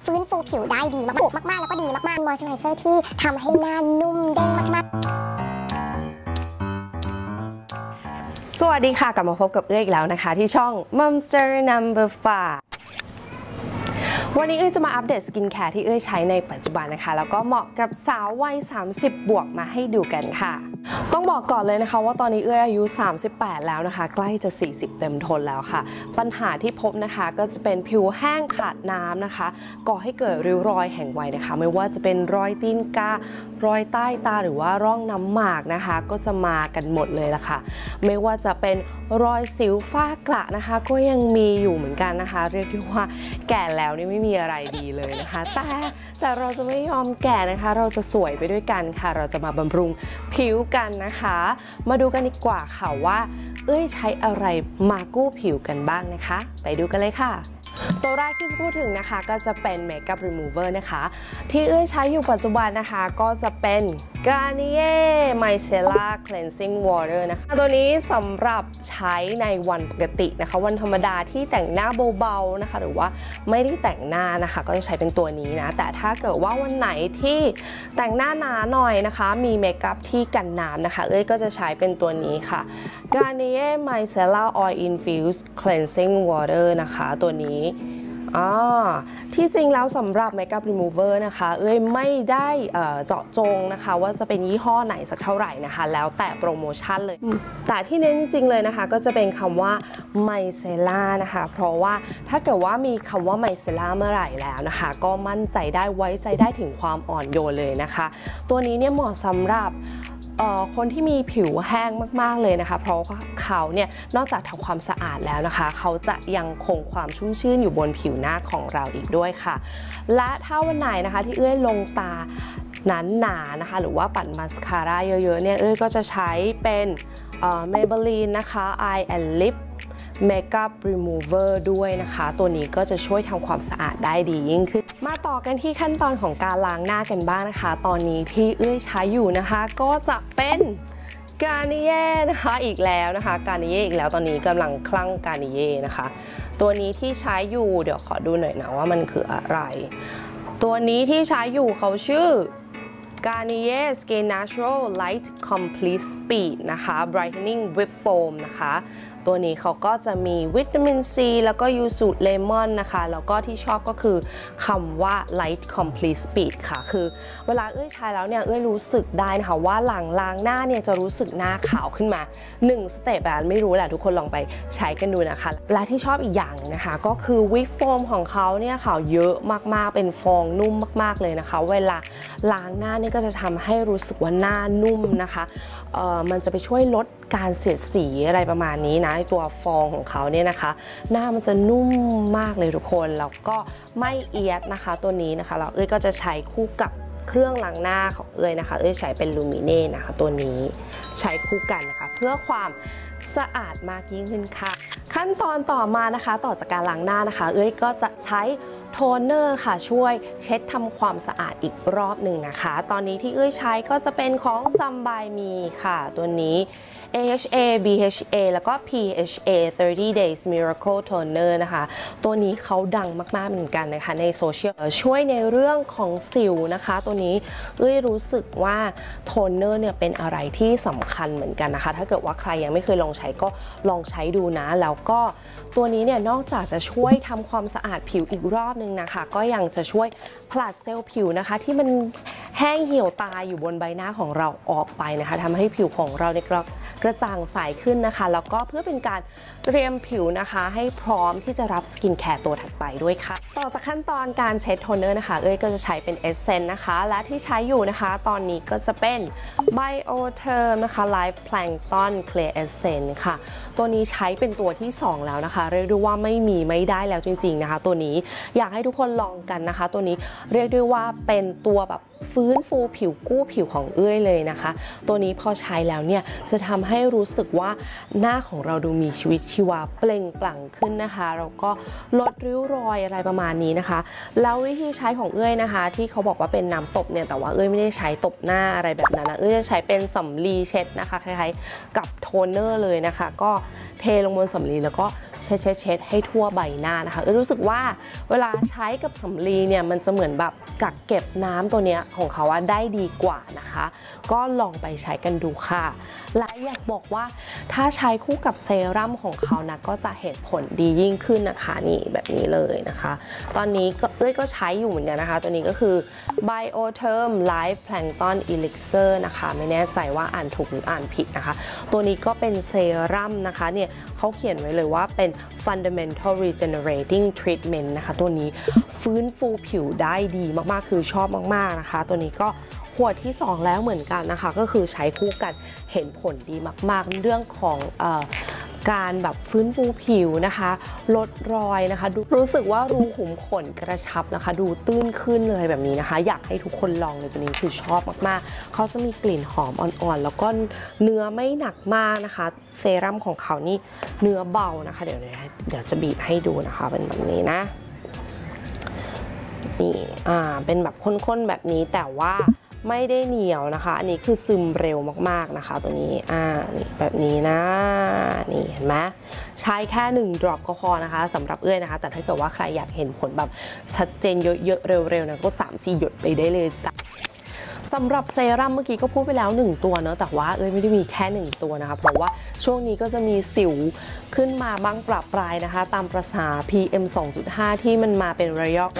ฟื้นฟูผิวได้ดีมากๆแล้วก็ดีมากๆมอยส์เจอไรเซอร์ที่ทำให้หน้านุ่มเด้งมากสวัสดีค่ะกลับมาพบกับเอื้ออีกแล้วนะคะที่ช่อง Monster Number 5วันนี้เอื้อจะมาอัปเดตสกินแคร์ที่เอื้อใช้ในปัจจุบันนะคะแล้วก็เหมาะกับสาววัย30 บวกมาให้ดูกันค่ะต้องบอกก่อนเลยนะคะว่าตอนนี้เอื้ออายุ38แล้วนะคะใกล้จะ40เต็มทนแล้วค่ะปัญหาที่พบนะคะก็จะเป็นผิวแห้งขาดน้ำนะคะก่อให้เกิดริ้วรอยแห่งวัยนะคะไม่ว่าจะเป็นรอยตีนการอยใต้ตาหรือว่าร่องน้ำหมากนะคะก็จะมากันหมดเลยละค่ะไม่ว่าจะเป็นรอยสิวฝ้ากระนะคะก็ยังมีอยู่เหมือนกันนะคะเรียกได้ว่าแก่แล้วนี่ไม่มีอะไรดีเลยนะคะแต่เราจะไม่ยอมแก่นะคะเราจะสวยไปด้วยกันค่ะเราจะมาบำรุงผิวกันนะคะมาดูกันดีกว่าค่ะว่าใช้อะไรมากู้ผิวกันบ้างนะคะไปดูกันเลยค่ะตัวแรกที่จะพูดถึงนะคะก็จะเป็นเมคอัพรีมูเวอร์นะคะที่ใช้อยู่ปัจจุบันนะคะก็จะเป็น Garnier Micellar Cleansing Water นะคะตัวนี้สำหรับใช้ในวันปกตินะคะวันธรรมดาที่แต่งหน้าเบาๆนะคะหรือว่าไม่ได้แต่งหน้านะคะก็จะใช้เป็นตัวนี้นะแต่ถ้าเกิดว่าวันไหนที่แต่งหน้าหนาหน่อยนะคะมีเมคอัพที่กันน้ำนะคะก็จะใช้เป็นตัวนี้ค่ะ Garnier Micellar Oil Infused Cleansing Water นะคะตัวนี้ที่จริงแล้วสำหรับ Makeup Remover นะคะไม่ได้เจาะจงนะคะว่าจะเป็นยี่ห้อไหนสักเท่าไหร่นะคะแล้วแต่โปรโมชั่นเลยแต่ที่เน้นจริงๆเลยนะคะก็จะเป็นคำว่า Micellar นะคะเพราะว่าถ้าเกิดว่ามีคำว่า Micellar เมื่อไหร่แล้วนะคะก็มั่นใจได้ไว้ใจได้ถึงความอ่อนโยนเลยนะคะตัวนี้เนี่ยเหมาะสำหรับคนที่มีผิวแห้งมากๆเลยนะคะเพราะว่าเขาเนี่ยนอกจากทำความสะอาดแล้วนะคะเขาจะยังคงความชุ่มชื่นอยู่บนผิวหน้าของเราอีกด้วยค่ะและถ้าวันไหนนะคะที่ลงตาหนาๆนะคะหรือว่าปัดมาสคาร่าเยอะๆเนี่ยก็จะใช้เป็น Maybelline นะคะ Eye and Lip Makeup Remover ด้วยนะคะตัวนี้ก็จะช่วยทำความสะอาดได้ดียิ่งขึ้นมาต่อกันที่ขั้นตอนของการล้างหน้ากันบ้างนะคะตอนนี้ที่ใช้อยู่นะคะก็จะเป็น Garnier นะคะอีกแล้วนะคะ Garnier อีกแล้วตอนนี้กำลังคลั่ง Garnier นะคะตัวนี้ที่ใช้อยู่เดี๋ยวขอดูหน่อยนะว่ามันคืออะไรตัวนี้ที่ใช้อยู่เขาชื่อGarnier Skin Natural Light Complete Speed นะคะ Brightening Whip Foam นะคะตัวนี้เขาก็จะมีวิตามินซีแล้วก็ยูสุเลมอนนะคะแล้วก็ที่ชอบก็คือคำว่า Light Complete Speed ค่ะคือเวลาใช้แล้วเนี่ยรู้สึกได้นะคะว่าหลังล้างหน้าเนี่ยจะรู้สึกหน้าขาวขึ้นมา1สเต็ปแบบไม่รู้แหละทุกคนลองไปใช้กันดูนะคะและที่ชอบอีกอย่างนะคะก็คือวิปโฟมของเขาเนี่ยขาวเยอะมากๆเป็นฟองนุ่มมากๆเลยนะคะเวลาล้างหน้านี่ก็จะทำให้รู้สึกว่าหน้านุ่มนะคะมันจะไปช่วยลดการเสียดสีอะไรประมาณนี้นะตัวฟองของเขาเนี่ยนะคะหน้ามันจะนุ่มมากเลยทุกคนแล้วก็ไม่เอียดนะคะตัวนี้นะคะเราก็จะใช้คู่กับเครื่องล้างหน้าของนะคะใช้เป็นลูมิเน่นะคะตัวนี้ใช้คู่กันนะคะเพื่อความสะอาดมากยิ่งขึ้นค่ะขั้นตอนต่อมานะคะต่อจากการล้างหน้านะคะก็จะใช้โทนเนอร์ค่ะช่วยเช็ดทำความสะอาดอีกรอบหนึ่งนะคะตอนนี้ที่ใช้ก็จะเป็นของ Some by Me ค่ะตัวนี้ AHA BHA แล้วก็ PHA 30 Days Miracle Toner นะคะตัวนี้เขาดังมากๆเหมือนกันนะคะในโซเชียลช่วยในเรื่องของสิวนะคะตัวนี้รู้สึกว่าโทนเนอร์เนี่ยเป็นอะไรที่สำคัญเหมือนกันนะคะถ้าเกิดว่าใครยังไม่เคยลองใช้ก็ลองใช้ดูนะแล้วก็ตัวนี้เนี่ยนอกจากจะช่วยทำความสะอาดผิวอีกรอบนึงนะคะก็ยังจะช่วยผลัดเซลล์ผิวนะคะที่มันแห้งเหี่ยวตายอยู่บนใบหน้าของเราออกไปนะคะทำให้ผิวของเราเนี่ยกระจ่างใสขึ้นนะคะแล้วก็เพื่อเป็นการเตรียมผิวนะคะให้พร้อมที่จะรับสกินแคร์ตัวถัดไปด้วยค่ะต่อจากขั้นตอนการเช็ดโทนเนอร์นะคะก็จะใช้เป็นเอสเซนต์นะคะและที่ใช้อยู่นะคะตอนนี้ก็จะเป็น Biotherm นะคะ Live Plankton Clear Essence ค่ะตัวนี้ใช้เป็นตัวที่2แล้วนะคะเรียกได้ว่าไม่ได้แล้วจริงๆนะคะตัวนี้อยากให้ทุกคนลองกันนะคะตัวนี้เรียกได้ว่าเป็นตัวแบบฟื้นฟูผิวกู้ผิวของเลยนะคะตัวนี้พอใช้แล้วเนี่ยจะทำให้รู้สึกว่าหน้าของเราดูมีชีวิตชีวาเปล่งปลั่งขึ้นนะคะแล้วก็ลดริ้วรอยอะไรประมาณนี้นะคะแล้ววิธีใช้ของนะคะที่เขาบอกว่าเป็นน้ำตบเนี่ยแต่ว่าไม่ได้ใช้ตบหน้าอะไรแบบนั้นนะจะใช้เป็นสำลีเช็ดนะคะคล้ายๆกับโทนเนอร์เลยนะคะก็เทลงบนสำลีแล้วก็เช็ดให้ทั่วใบหน้านะคะรู้สึกว่าเวลาใช้กับสำลีเนี่ยมันจะเหมือนแบบกักเก็บน้ำตัวเนี้ยของเขาได้ดีกว่านะคะก็ลองไปใช้กันดูค่ะและอยากบอกว่าถ้าใช้คู่กับเซรั่มของเขานะก็จะเห็นผลดียิ่งขึ้นนะคะนี่แบบนี้เลยนะคะตอนนี้ก็ใช้อยู่เหมือนกันนะคะตัวนี้ก็คือ Biotherm Life Plankton Elixir นะคะไม่แน่ใจว่าอ่านถูกหรืออ่านผิดนะคะตัวนี้ก็เป็นเซรั่มนะคะเนี่ยเขาเขียนไว้เลยว่าเป็น Fundamental Regenerating Treatment นะคะตัวนี้ฟื้นฟูผิวได้ดีมากๆคือชอบมากๆนะคะตัวนี้ก็ขวดที่2แล้วเหมือนกันนะคะก็คือใช้คู่กันเห็นผลดีมากๆเรื่องของการแบบฟื้นฟูผิวนะคะลดรอยนะคะรู้สึกว่ารูขุมขนกระชับนะคะดูตื้นขึ้นเลยแบบนี้นะคะอยากให้ทุกคนลองเลยตัวนี้คือชอบมากๆเขาจะมีกลิ่นหอมอ่อนๆแล้วก็เนื้อไม่หนักมากนะคะเซรั่มของเขานี่เนื้อเบานะคะเดี๋ยวจะบีบให้ดูนะคะเป็นแบบนี้นะนี่เป็นแบบข้นๆแบบนี้แต่ว่าไม่ได้เหนียวนะคะอันนี้คือซึมเร็วมากๆนะคะตัวนี้นี่แบบนี้นะนี่เห็นไหมใช้แค่1 drop ก็พอนะคะสำหรับนะคะแต่ถ้าเกิดว่าใครอยากเห็นผลแบบชัดเจนเยอะๆเร็วๆนะก็ 3-4 หยดไปได้เลยจ้ะสำหรับเซรั่มเมื่อกี้ก็พูดไปแล้ว1ตัวเนอะแต่ว่าไม่ได้มีแค่1ตัวนะคะเพราะว่าช่วงนี้ก็จะมีสิวขึ้นมาบ้างประปรายนะคะตามประสา PM 2.5 ที่มันมาเป็นระยอก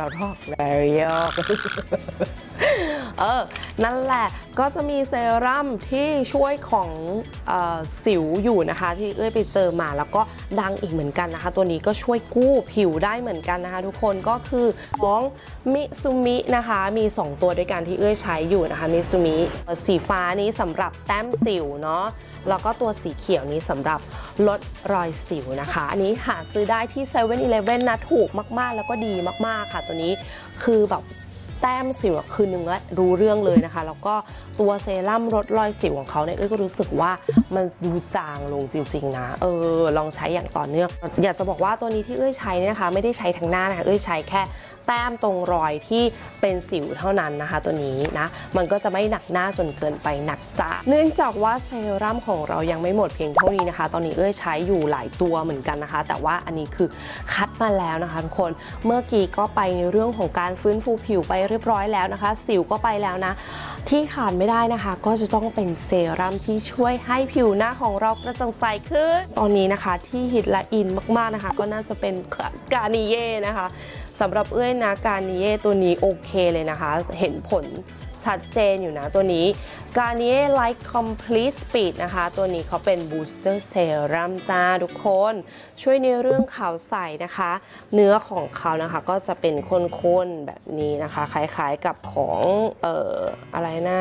นั่นแหละก็จะมีเซรั่มที่ช่วยของสิวอยู่นะคะที่ไปเจอมาแล้วก็ดังอีกเหมือนกันนะคะตัวนี้ก็ช่วยกู้ผิวได้เหมือนกันนะคะทุกคนก็คือของมิซูมินะคะมี2ตัวด้วยกันที่ใช้อยู่นะคะมิซูมิสีฟ้านี้สำหรับแต้มสิวเนาะแล้วก็ตัวสีเขียวนี้สำหรับลดรอยสิวนะคะอันนี้หาซื้อได้ที่ 7-Eleven นะถูกมากๆแล้วก็ดีมากๆค่ะตัวนี้คือแบบแต้มสิวคืนนึงแล้วรู้เรื่องเลยนะคะแล้วก็ตัวเซรั่มลดรอยสิวของเขาเนี่ยก็รู้สึกว่ามันดูจางลงจริงๆนะลองใช้อย่างต่อเนื่องอยากจะบอกว่าตัวนี้ที่ใช้นะคะไม่ได้ใช้ทั้งหน้านะคะใช้แค่แต้มตรงรอยที่เป็นสิวเท่านั้นนะคะตัวนี้นะมันก็จะไม่หนักหน้าจนเกินไปหนักตาเนื่องจากว่าเซรั่มของเรายังไม่หมดเพียงเท่านี้นะคะตอนนี้ใช้อยู่หลายตัวเหมือนกันนะคะแต่ว่าอันนี้คือคัดมาแล้วนะคะทุกคนเมื่อกี้ก็ไปในเรื่องของการฟื้นฟูผิวไปเรียบร้อยแล้วนะคะสิวก็ไปแล้วนะที่ขาดไม่ได้นะคะก็จะต้องเป็นเซรั่มที่ช่วยให้ผิวหน้าของเรากระจ่างใสขึ้นตอนนี้นะคะที่ฮิตและอินมากๆนะคะก็น่าจะเป็นกานิเย่นะคะสำหรับนะกานิเย่ตัวนี้โอเคเลยนะคะเห็นผลชัดเจนอยู่นะตัวนี้ Garnier Light Complete Speed นะคะตัวนี้เขาเป็น Booster Serum จ้าทุกคนช่วยในเรื่องขาวใสนะคะเนื้อของเขานะคะก็จะเป็นข้นๆแบบนี้นะคะคล้ายๆกับของอะไรนะ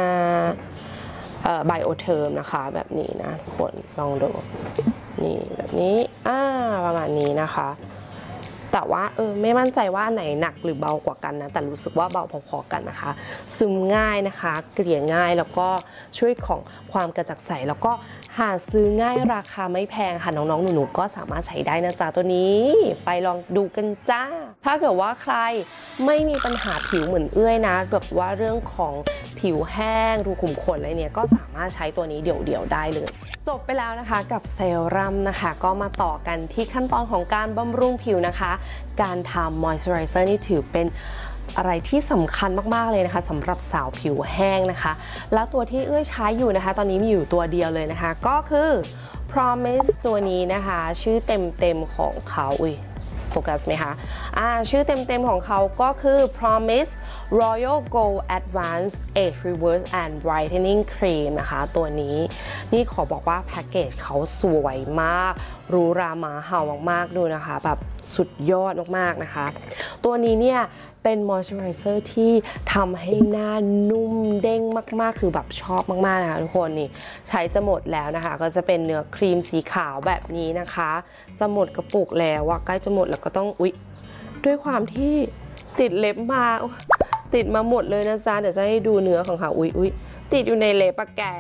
Biotherm นะคะแบบนี้นะทุกคนลองดูนี่แบบนี้ประมาณนี้นะคะแต่ว่าไม่มั่นใจว่าไหนหนักหรือเบากว่ากันนะแต่รู้สึกว่าเบาพอๆกันนะคะซึมง่ายนะคะเกลี่ยง่ายแล้วก็ช่วยของความกระจ่างใสแล้วก็หาซื้อง่ายราคาไม่แพงค่ะน้องๆหนูๆก็สามารถใช้ได้นะจ๊ะตัวนี้ไปลองดูกันจ้าถ้าเกิดว่าใครไม่มีปัญหาผิวเหมือนนะแบบว่าเรื่องของผิวแห้งรูขุมขนอะไรเนี่ยก็สามารถใช้ตัวนี้เดี่ยวๆได้เลยจบไปแล้วนะคะกับเซรั่มนะคะก็มาต่อกันที่ขั้นตอนของการบำรุงผิวนะคะการทำมอยส์เจอไรเซอร์นี่ถือเป็นอะไรที่สำคัญมากๆเลยนะคะสำหรับสาวผิวแห้งนะคะแล้วตัวที่ใช้อยู่นะคะตอนนี้มีอยู่ตัวเดียวเลยนะคะก็คือ Promise ตัวนี้นะคะชื่อเต็มๆของเขาโฟกัสไหมคะชื่อเต็มๆของเขาก็คือ Promise Royal Gold Advanced Age Reverse and Brightening Cream นะคะตัวนี้นี่ขอบอกว่าแพ็กเกจเขาสวยมากหรูหราหมาเห่ามากๆดูนะคะแบบสุดยอดมากๆนะคะตัวนี้เนี่ยเป็นมอยส์เจอไรเซอร์ที่ทำให้หน้านุ่มเด้งมากๆคือแบบชอบมากๆนะคะทุกคนนี่ใช้จะหมดแล้วนะคะก็จะเป็นเนื้อครีมสีขาวแบบนี้นะคะจะหมดกระปุกแล้วใกล้จะหมดแล้วก็ต้องด้วยความที่ติดเล็บมาติดมาหมดเลยนะจ๊ะเดี๋ยวจะให้ดูเนื้อของเขาติดอยู่ในเล็บปะแก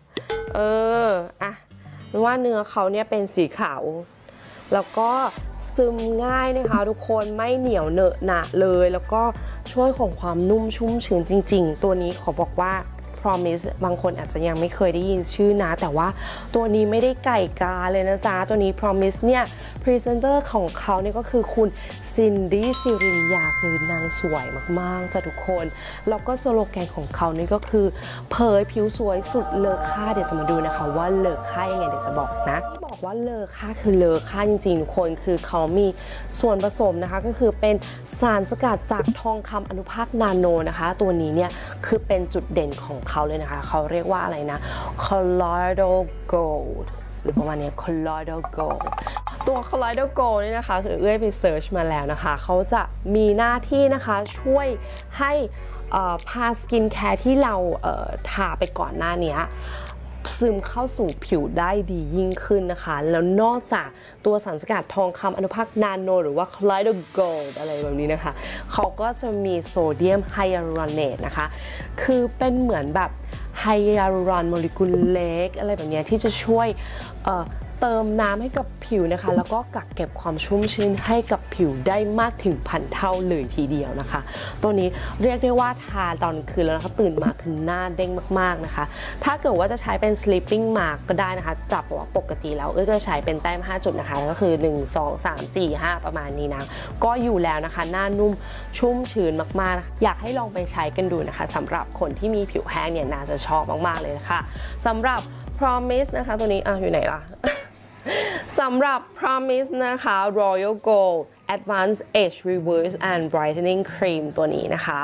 ว่าเนื้อเขาเนี่ยเป็นสีขาวแล้วก็ซึมง่ายนะคะทุกคนไม่เหนียวเหนอะหนะเลยแล้วก็ช่วยของความนุ่มชุ่มชื้นจริงๆตัวนี้ขอบอกว่า Promise บางคนอาจจะยังไม่เคยได้ยินชื่อนะแต่ว่าตัวนี้ไม่ได้ไก่กาเลยนะจ๊ะตัวนี้ Promise เนี่ยพรีเซนเตอร์ของเขาเนี่ยก็คือคุณซินดี้ซิรินยาคือนางสวยมากๆจ้ะทุกคนแล้วก็สโลแกนของเขานี่ก็คือเผยผิวสวยสุดเลอค่าเดี๋ยวจะมาดูนะคะว่าเลอค่ายังไงเดี๋ยวจะบอกนะที่บอกว่าเลอค่าคือเลอค่าจริงๆทุกคนคือเขามีส่วนผสมนะคะก็คือเป็นสารสกัดจากทองคำอนุภาคนาโนนะคะตัวนี้เนี่ยคือเป็นจุดเด่นของเขาเลยนะคะเขาเรียกว่าอะไรนะ Colloidal Gold หรือประมาณนี้ Colloidal Gold ตัว Colloidal Gold นี่นะคะคือเอื้อยไปเซิร์ชมาแล้วนะคะเขาจะมีหน้าที่นะคะช่วยให้พาสกินแคร์ที่เราทาไปก่อนหน้านี้ซึมเข้าสู่ผิวได้ดียิ่งขึ้นนะคะแล้วนอกจากตัวสารสกัดทองคำอนุภาคนาโนหรือว่า Colloidal Gold อะไรแบบนี้นะคะเขาก็จะมีโซเดียมไฮยาลูรอเนตนะคะคือเป็นเหมือนแบบไฮยาลูรอนโมเลกุลเล็กอะไรแบบนี้ที่จะช่วยเติมน้ำให้กับผิวนะคะแล้วก็กักเก็บความชุ่มชื้นให้กับผิวได้มากถึง1,000 เท่าเลยทีเดียวนะคะตัวนี้เรียกได้ว่าทาตอนคืนแล้วนะคะตื่นมาคือหน้าเด้งมากๆนะคะถ้าเกิดว่าจะใช้เป็น sleeping mask ก็ได้นะคะจับว่าปกติแล้วก็ใช้เป็นแต้ม5จุดนะคะก็คือ1 2 3 4 5ประมาณนี้นะก็อยู่แล้วนะคะหน้านุ่มชุ่มชื้นมากๆอยากให้ลองไปใช้กันดูนะคะสำหรับคนที่มีผิวแห้งเนี่ยน่าจะชอบมากๆเลยนะคะสำหรับ Promise นะคะตัวนี้อยู่ไหนล่ะ สำหรับ Promise นะคะ Royal Gold Advanced Age Reverse and Brightening Cream ตัวนี้นะคะ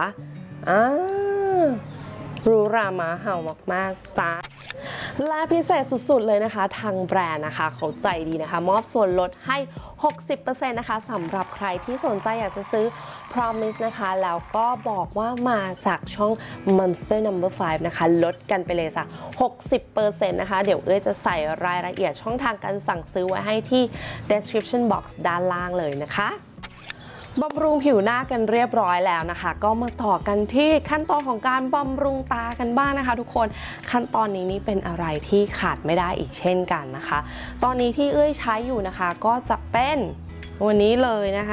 รูรามาเห่ามากๆจ้าและพิเศษสุดๆเลยนะคะทางแบรนด์นะคะเขาใจดีนะคะมอบส่วนลดให้ 60% นะคะสำหรับใครที่สนใจอยากจะซื้อ Promise นะคะแล้วก็บอกว่ามาจากช่อง Monster No. 5 นะคะลดกันไปเลยจ้ะ 60% นะคะเดี๋ยวเอ้ยจะใส่รายละเอียดช่องทางการสั่งซื้อไว้ให้ที่ description box ด้านล่างเลยนะคะบำรุงผิวหน้ากันเรียบร้อยแล้วนะคะก็มาต่อกันที่ขั้นตอนของการบำรุงตากันบ้างนะคะทุกคนขั้นตอนนี้นี่เป็นอะไรที่ขาดไม่ได้อีกเช่นกันนะคะตอนนี้ที่เอ้ยใช้อยู่นะคะก็จะเป็นวันนี้เลยนะคะ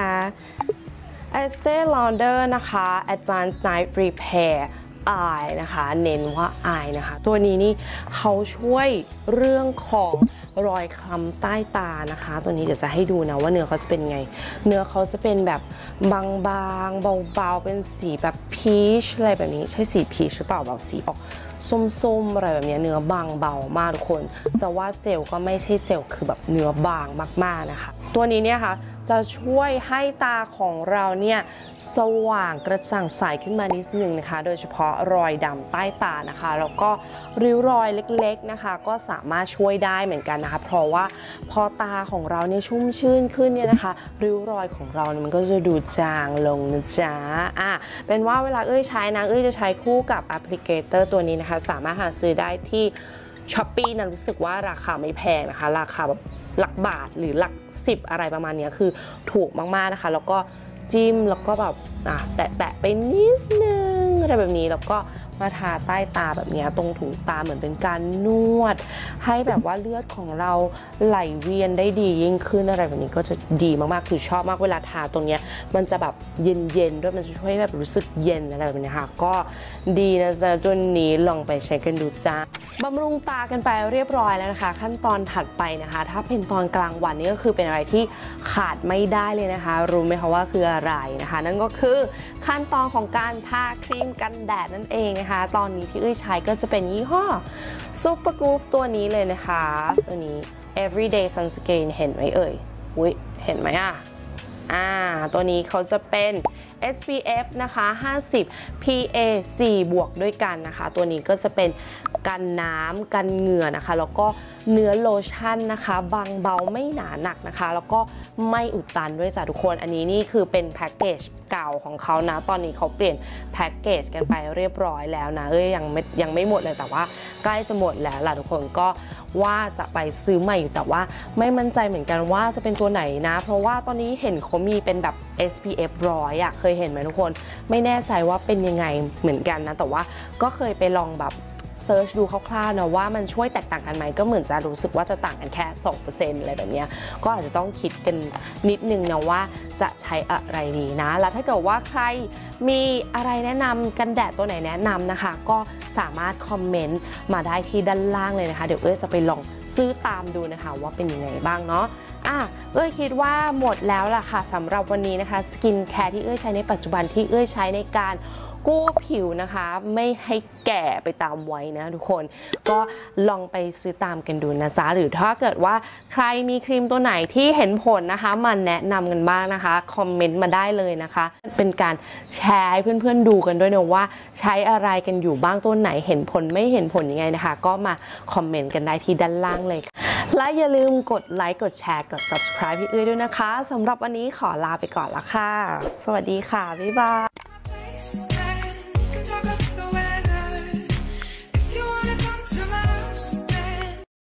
Estee Lauder นะคะ Advanced Night Repair Eye นะคะเน้นว่า Eye นะคะตัวนี้นี่เขาช่วยเรื่องของรอยคล้ำใต้ตานะคะตัวนี้เดี๋ยวจะให้ดูนะว่าเนื้อเขาจะเป็นไงเนื้อเขาจะเป็นแบบบางๆเบาๆเป็นสีแบบพีชอะไรแบบนี้ใช่สีพีชหรือเปล่าแบบสีออกส้มๆอะไรแบบนี้เนื้อบางเบามากทุกคนจะว่าเจลก็ไม่ใช่เจลคือแบบเนื้อบางมากๆนะคะตัวนี้เนี่ยค่ะจะช่วยให้ตาของเราเนี่ยสว่างกระจ่างใสขึ้นมานิดนึงนะคะโดยเฉพาะรอยดำใต้ตานะคะแล้วก็ริ้วรอยเล็กๆนะคะก็สามารถช่วยได้เหมือนกันนะคะเพราะว่าพอตาของเราเนี่ยชุ่มชื่นขึ้นเนี่ยนะคะริ้วรอยของเราเนี่ยมันก็จะดูจางลงนะจ๊ะเป็นว่าเวลาเอ้ยใช้นะเอ้ยจะใช้คู่กับแอปพลิเคเตอร์ตัวนี้นะคะสามารถหาซื้อได้ที่ Shopee นะรู้สึกว่าราคาไม่แพงนะคะราคาแบบหลักบาทหรือหลัก10อะไรประมาณนี้คือถูกมากๆนะคะแล้วก็จิ้มแล้วก็แบบแตะไปนิดนึงอะไรแบบนี้แล้วก็มาทาใต้ตาแบบนี้ตรงถุงตาเหมือนเป็นการนวดให้แบบว่าเลือดของเราไหลเวียนได้ดียิ่งขึ้นอะไรแบบนี้ก็จะดีมากๆคือชอบมากเวลาทาตรงเนี้ยมันจะแบบเย็นๆด้วยมันจะช่วยแบบรู้สึกเย็นอะไรแบบนี้ค่ะก็ดีนะจ๊ะตัวนี้ลองไปใช้กันดูจ้าบำรุงตากันไปเรียบร้อยแล้วนะคะขั้นตอนถัดไปนะคะถ้าเป็นตอนกลางวันนี่ก็คือเป็นอะไรที่ขาดไม่ได้เลยนะคะรู้ไหมคะว่าคืออะไรนะคะนั่นก็คือขั้นตอนของการทาครีมกันแดดนั่นเองนะคะตอนนี้ที่เอ้ยใช้ก็จะเป็นยี่ห้อ Super Goop ตัวนี้เลยนะคะตัวนี้ Everyday Sunscreen เห็นไหมเอ่ยเห็นไหมตัวนี้เขาจะเป็น SPF นะคะ50 PA 4 บวกด้วยกันนะคะตัวนี้ก็จะเป็นกันน้ำกันเหงื่อนะคะแล้วก็เนื้อโลชั่นนะคะบางเบาไม่หนาหนักนะคะแล้วก็ไม่อุดตันด้วยจ้ะทุกคนอันนี้นี่คือเป็นแพ็กเกจเก่าของเขานะตอนนี้เขาเปลี่ยนแพ็กเกจกันไปเรียบร้อยแล้วนะยังไม่หมดเลยแต่ว่าใกล้จะหมดแล้วล่ะทุกคนก็ว่าจะไปซื้อใหม่อยู่แต่ว่าไม่มั่นใจเหมือนกันว่าจะเป็นตัวไหนนะเพราะว่าตอนนี้เห็นเขามีเป็นแบบ SPF 100เคยเห็นไหมทุกคนไม่แน่ใจว่าเป็นยังไงเหมือนกันนะแต่ว่าก็เคยไปลองแบบเซิร์ชดูคร่าวๆนะว่ามันช่วยแตกต่างกันไหมก็เหมือนจะรู้สึกว่าจะต่างกันแค่ 2% อะไรแบบนี้ก็อาจจะต้องคิดกันนิดนึงนะว่าจะใช้อะไรดีนะแล้วถ้าเกิดว่าใครมีอะไรแนะนำกันแดดตัวไหนแนะนำนะคะก็สามารถคอมเมนต์มาได้ที่ด้านล่างเลยนะคะเดี๋ยวจะไปลองซื้อตามดูนะคะว่าเป็นยังไงบ้างเนาะคิดว่าหมดแล้วล่ะค่ะสำหรับวันนี้นะคะสกินแคร์ที่ใช้ในปัจจุบันที่ใช้ในการกู้ผิวนะคะไม่ให้แก่ไปตามวัยนะทุกคนก็ลองไปซื้อตามกันดูนะจ๊ะหรือถ้าเกิดว่าใครมีครีมตัวไหนที่เห็นผลนะคะมาแนะนำกันบ้างนะคะคอมเมนต์มาได้เลยนะคะเป็นการแชร์ให้เพื่อนๆดูกันด้วยนะว่าใช้อะไรกันอยู่บ้างตัวไหนเห็นผลไม่เห็นผลยังไงนะคะก็มาคอมเมนต์กันได้ที่ด้านล่างเลยและอย่าลืมกดไลค์กดแชร์กด subscribe พี่ด้วยนะคะสำหรับวันนี้ขอลาไปก่อนละค่ะสวัสดีค่ะบ๊ายบาย